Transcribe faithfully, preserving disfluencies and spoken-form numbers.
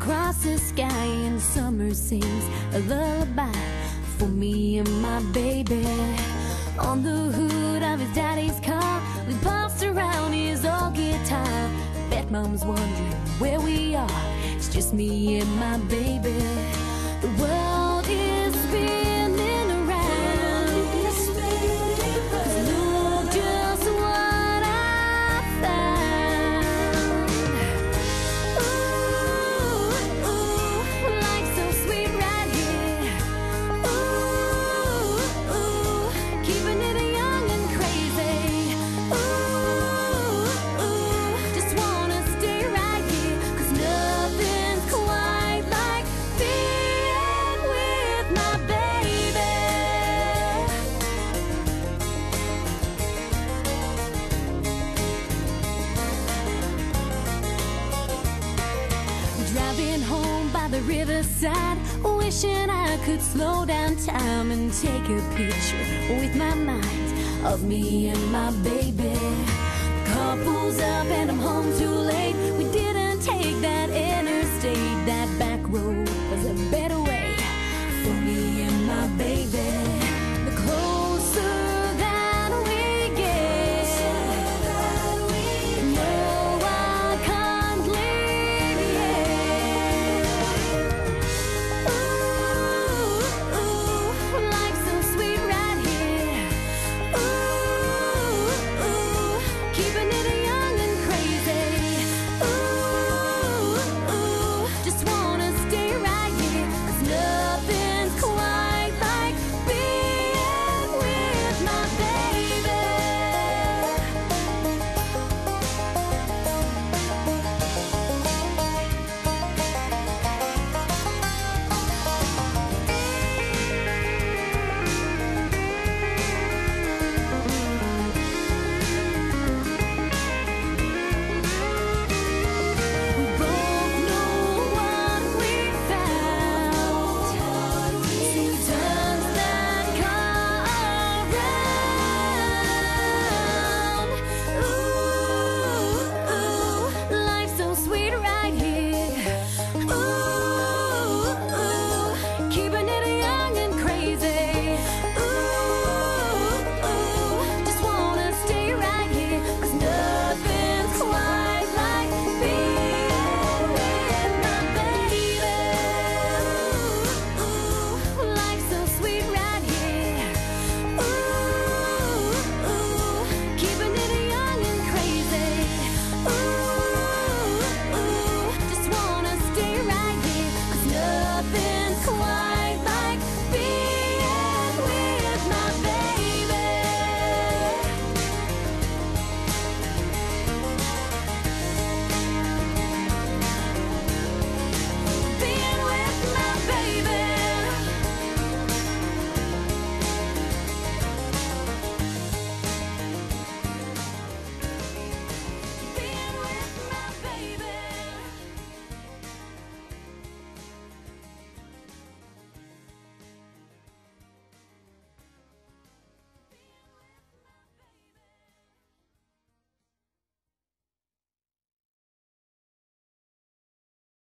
across the sky, and summer sings a lullaby for me and my baby. On the hood of his daddy's car, we passed around his old guitar. Bet mom's wondering where we are. It's just me and my baby. The world is spinning around. 'Cause look just what I found. Ooh, ooh, life's so sweet right here. Ooh, ooh, keeping it young and crazy. Ooh, ooh, just wanna stay right here. 'Cause nothing's quite like being with my baby. Driving home by the riverside, wishing I could slow down time and take a picture with my mind of me and my baby. The car pulls up and I'm home too late. We didn't take that interstate, that back